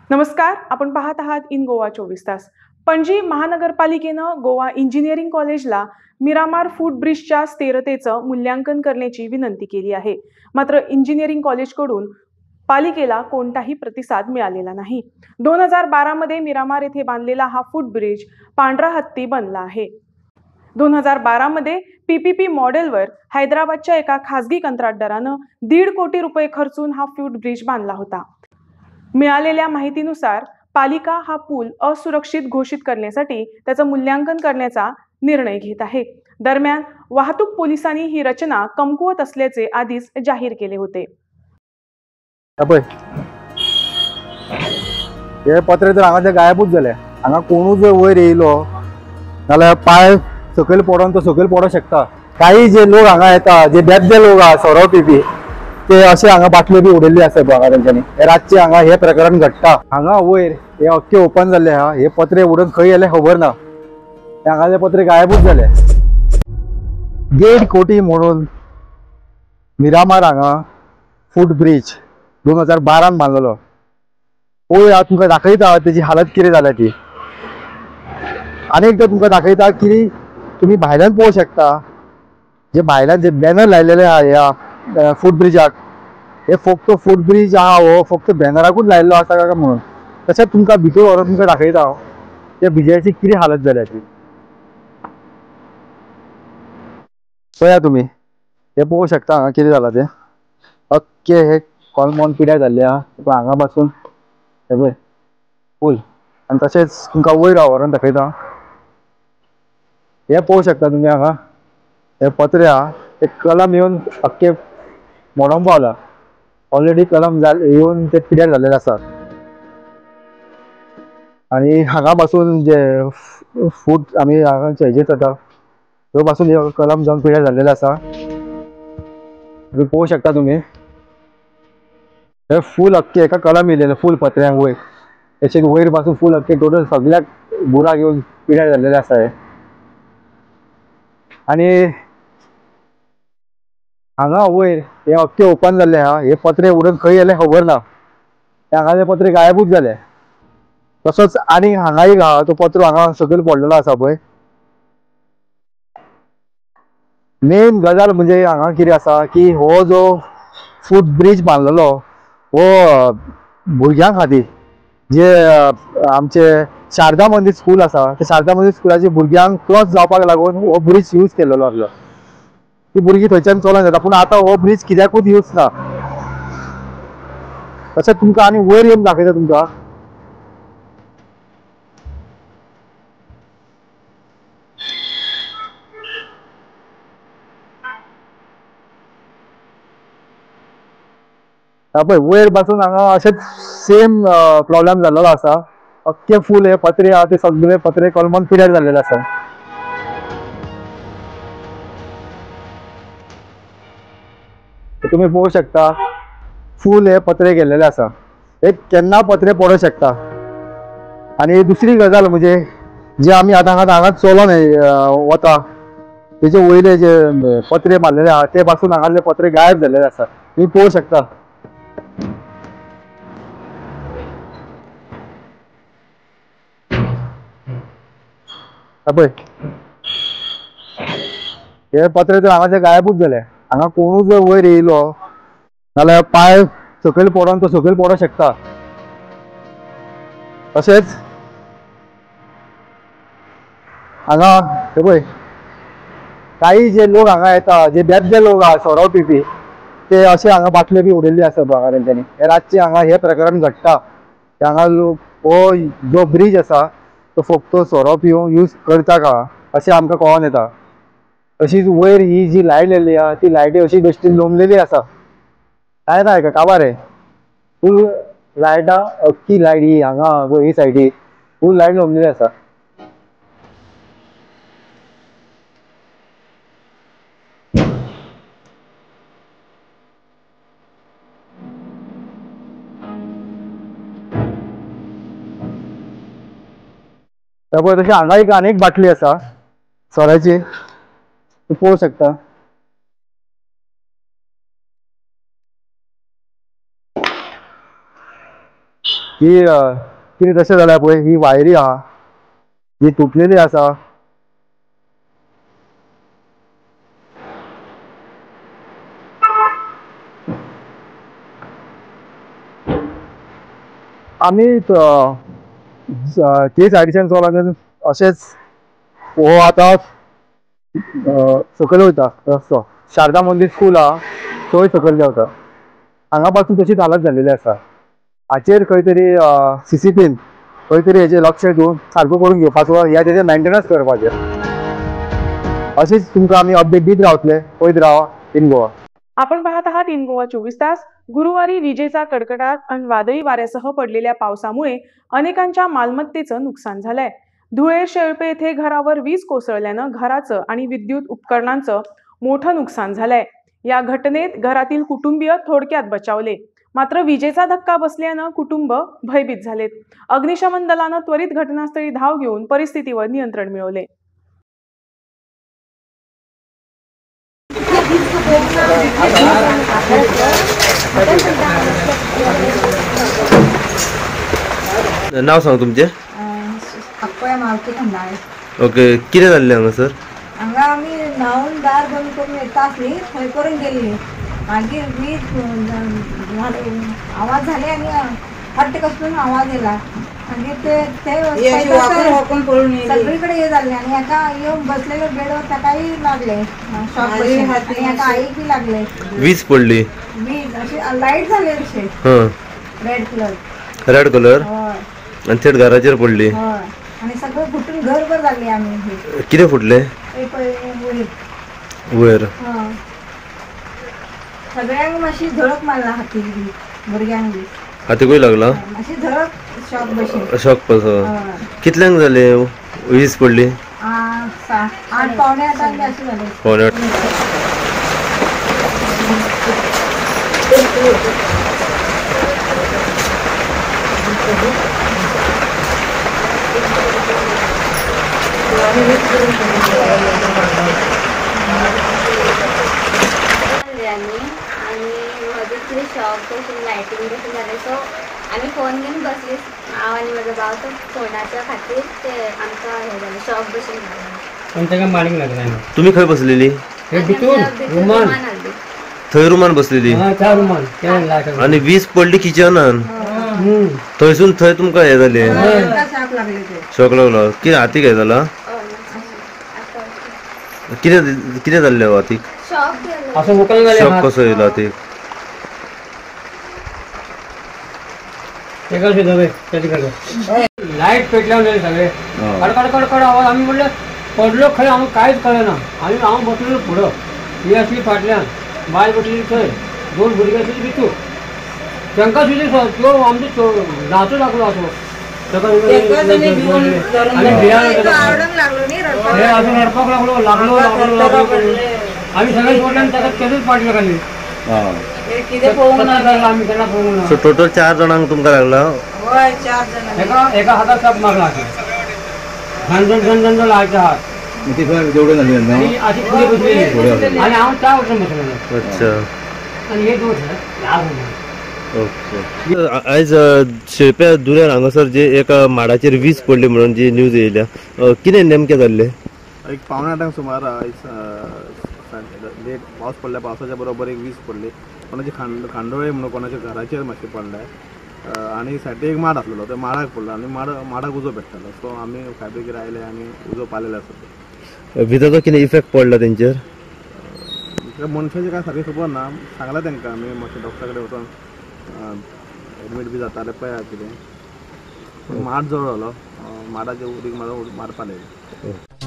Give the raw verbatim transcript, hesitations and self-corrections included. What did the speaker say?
नमस्कार, आपण पाहत आहात इन गोवा चोवीस तास. पणजी महानगरपालिकेनं गोवा इंजिनिअरिंग कॉलेजला मिरामार फुटब्रिजच्या स्थिरतेचं मूल्यांकन करण्याची विनंती केली आहे. मात्र इंजिनिअरिंग कॉलेजकडून पालिकेला कोणताही प्रतिसाद मिळालेला नाही. दोन हजार बारा मध्ये मिरामार येथे बांधलेला हा फुटब्रिज पांढरा हत्ती बनला आहे. दोन हजार बारा मध्ये पीपीपी मॉडेलवर हैदराबादच्या एका खासगी कंत्राटदारानं दीड कोटी रुपये खर्चून हा फुटब्रिज बांधला होता. मिळालेल्या माहितीनुसार पालिका हा पूल असुरक्षित घोषित करण्यासाठी त्याचं मूल्यांकन करण्याचा निर्णय घेत आहे. दरम्यान वाहतूक पोलिसांनी ही रचना कमकुवत असल्याचे आधीच जाहीर केले होते. हे पत्रे तर हांगा गायबूच झाले. हांगा कोणूच वयर येयलो नाल्यार पाय सकयल पडोन तो सकयल पडों शकता. काही जे लोक हांगा येता, जे बेदले लोक आहा सोरो पिवपी, ते अशे हांगा बाटल्यो बी उडयल्ली आसा हांगा तेंच्यांनी. हे रातचे हांगा हे प्रकरण घडटा. हांगा वयर हे अख्खे ओपन जाल्ले आहा. हे पत्रे उडून खंय गेले खबर ना. हांगा ते पत्रे गायबूच झाले. देड कोटी म्हणून मिरामार हांगा फूट ब्रिज दोन हजार बारान बांदलेलो. पळय हांव तुमकां दाखयता तेजी हालत कितें जाल्या ती. आनी एकदां तुमकां दाखयता की तुम्ही भायल्यान पळोवंक शकता जे भायल्यान जे बॅनर लायलेले आहा ह्या फूट ब्रिजाक, हे फक्त फूट ब्रिज आहा हो फक्त बॅनराकूच लायल्लो आसा काय म्हणून. तशेंच तुमकां भितर व्हरून तुमकां दाखयता हांव त्या ब्रिजाची कितें हालत जाल्या ती. पळया तुम्ही हे पळोवंक शकता हांगा कितें जालां तें. अख्खे हे कॉलमॉन पिड्यार जाल्ले आहा. हांगा पासून हे पळय पूल आनी तशेंच तुमकां वयर व्हरून दाखयता. हे पळोवंक शकता तुम्ही हांगा हे पत्रे आहा ते कलम येवन अख्खे मोडोंक पावला. ऑलरेडी कलम येवन ते पिड्यार जाल्लेले आसात. आनी हांगा पासून जे फूट आमी हांगा हेजेर जाता थंय पासून हे कलम जावन पिड्यार जाल्लेले आसा. पळोवंक शकता तुम्ही हे फूल अख्खे एका कलम येयलेले फूल पत्र्यांक वयर. तशेंच वयर पासून फूल अख्खे टोटल सगळ्याक बुराक येवन पिड्यार जाल्लेले आसा हे. आनी हांगा वयर हे अख्खे ओपन जाल्ले आहा. हे पत्रे उडून खंय गेले खबर ना. हांगा ते पत्रे गायबूच झाले. तसोच आनी हांगा एक आहा तो पत्रो हांगा सकयल पडलेलो आसा पळय. मेन गजाल म्हणजे हांगा कितें आसा की हो जो फूट ब्रिज बांदलेलो हो भुरग्यां खातीर जे आमचे शारदा मंदिर स्कूल आसा त्या शारदा मंदिर स्कुलाच्या भुरग्यांक क्रॉस जावपाक लागून हो ब्रिज यूज केल्लो आसलो. ती भुरगीं थंयच्यान चलोन येता. पूण आतां हो ब्रिज कित्याकूच यूज ना. तशेंच तुमकां आनी वयर येवन दाखयता तुमकां. पळय वयर पासून हांगा अशेंच सेम प्रॉब्लेम जाल्लो आसा. अख्खे फूल हे पत्रे आहा ते सगळे पत्रे कलमन पिड्यार जाल्लेले आसा. तुम्ही पळोवंक शकता फूल हे पत्रे गेल्लेले आसा. हे केन्ना पत्रे पडोंक शकता. आनी दुसरी गजाल म्हणजे जे आमी आतां हांगा चलोन वता तेजे वयले जे पत्रे मारलेले आहा ते पासून हांगासले पत्रे गायब जाल्लेले आसा. तुम्ही पळोवंक शकता. पळय हे पत्रे तर हांगा गायबूच झाले. हांगा कोणूच वयर येयलो नाल्यार पाय सकयल पडोन तो सकयल पडोंक शकता. तशेंच हांगा हे पळय काही जे लोक हांगा येता, जे बेदले लोक आहा सोरो पिवपी, ते अशे हांगा बाटल्यो बी उडयल्ली आसा हांगा तेंच्यांनी. हे रातचे हांगा हे प्रकरण घडटा. हांगा हो जो ब्रिज आसा तो फक्त सोरो पिवूंक यूज करता का अशें आमकां कळोन येता. तशीच वयर ही जी लायट लायल्ली आहा ती लायटी अशी बेश्टी लोंबलेली आसा. काय ना हेका काबार आहे फूल लायटा अख्खी लायट ही हांगा ही सायडीक फूल लायट लोंबलेली आसा. त्यामुळे तशी हांगा एक आनी एक बाटली आसा सोऱ्याची तूं पळोवंक शकता. ही कितें तशें जाल्यार पळय ही वायरी आहा ही तुटलेली आसा. आमी ते सायडीच्यान चोवला अशेंच हो आतां सकयल वयता रस्तो शारदा मंदिर स्कूल आहा थंय सकयल देंवता. हांगा पासून तशीच हालत जाल्लेली आसा. हाचेर खंय तरी सीसीटीन खंय तरी हेचेर लक्ष दिवन सारको करून घेवपाचो या तेजें मेंटेनन्स करपाचें. अशेंच तुमकां आमी अपडेट दीत रावतले. पळयत रावा इन गोवा. आपण पाहत आहात इन गोवा चोवीस तास. गुरुवारी विजेचा कडकडाट आणि वादळी वाऱ्यासह पडलेल्या पावसामुळे अनेकांच्या मालमत्तेचं नुकसान झालंय. धुळे शेळपे येथे घरावर वीज कोसळल्यानं घराचं आणि विद्युत उपकरणांचं मोठं नुकसान झालंय. या घटनेत घरातील कुटुंबीय थोडक्यात बचावले, मात्र विजेचा धक्का बसल्यानं कुटुंब भयभीत झालेत. अग्निशमन दलानं त्वरित घटनास्थळी धाव घेऊन परिस्थितीवर नियंत्रण मिळवले. नाव सांग तुमचे. अक्कोया मावती खंडाळे. ओके, कितें जाल्लें हांगासर? हांगा आमी न्हांवन दार बंद करून येता आसली थंय करून गेल्ली. मागीर वीज आवाज जाले आनी हट्ट करून आवाज येयला. मागीर ते सगळीकडे हे जाल्लें आनी हेका येवन बसलेले बेडवर ताकाय लागले शॉक बसले आनी हेका आईक बी लागले. वीज पडली. वीज अशी लायट जाले अशें रेड कलर. रेड कलर हय. आनी थेट घराचेर पडली. हय. आनी सगळें फुटून घरभर जाल्ली आमी. कितें फुटलें? वयर. सगळ्यांक मातशी झळक मारला हातीक बी भुरग्यांक बी. हातीकूय लागला? मातशी झळक शॉक बशी. शॉक कसो? कितल्यांक जाले वीज पडली? आठ पावणे आठांक बी अशें जालें. पावणे आठ. आणि मध्येच कितें शॉक बसून लायटींग बसून जालें सो आमी फोन घेवन बसली. हांव आनी म्हजो भाव तो फोनाच्या खातीर ते आमकां हे जालें शॉक बसून लागलें. आनी ताका मारीक लागला. तुमी खंय बसलेली? रुमान थंय रुमान बसलेली? त्या रुमान. आनी वीज पडली किचनान. थंयसून थंय तुमकां हे जालें? शॉक लागलो. कितें हातीक हे जाला? कितें कितें जाल्लें हातीक? शॉक कसो येयलो हातीक? लायट पेटल्यावर जाले सगळे कडकड कडकड आवाज. आम्ही म्हणलं पडलो खंय आमकां कांयच कळना. आनी हांव बसलेलो फुडो, ही आसली फाटल्यान, बायल बसलेली थंय, दोन भुरगीं आसली भितूर. तांकां सुद्दां त्यो आमचो नाचो लागलो असो. रडपाक लागलो लागलो लागलो लागलो. आम्ही सगळे सोडल्यान ताका तेजूच पाटले खाली. आम्ही केन्ना पळोवंक ना. टोटल चार जाणांक तुमकां लागला? एका एका हातात साप मारला. झणझण झणझण लायचा हात. अशी पुढे बसलेली आणि हांव त्या वटेन बसलेलो. अच्छा. आणि हे दोन ओके. आयज शेळप्या दुऱ्यार हांगासर जे एका माडाचेर वीज पडली म्हणून जी न्यूज येयल्या, कितें नेमकें जाल्लें? एक पावणे आठांक सुमार लेट पावस पडल्या. पावसाच्या बरोबर एक वीज पडली. कोणाची खांड खांडोळे म्हणून कोणाच्या घराचेर मातशें पडलें. आनी सायडीक एक माड आसलेलो त्या माडाक पडलो आनी माड माडाक उजो पेट्टालो. सो आमी फायर ब्रिगेड आयले आनी उजो पालयलो आसा. विजाचो कितें इफेक्ट पडला तेंचेर? मनशाचें कांय सारकें खबर ना. सांगलां तांकां आमी मातशें डॉक्टरा कडेन वचून एडमीट बी जाताले पळया कितें. माड जळलो. माडाचे उदीक मारपाक लायलें.